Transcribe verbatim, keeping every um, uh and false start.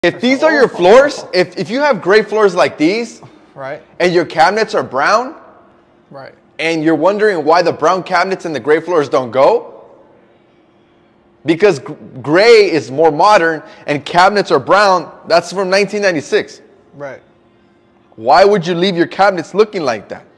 If these are your floors, if, if you have gray floors like these, right, and your cabinets are brown, right, and you're wondering why the brown cabinets and the gray floors don't go, because gray is more modern and cabinets are brown, that's from nineteen ninety-six. right. Why would you leave your cabinets looking like that?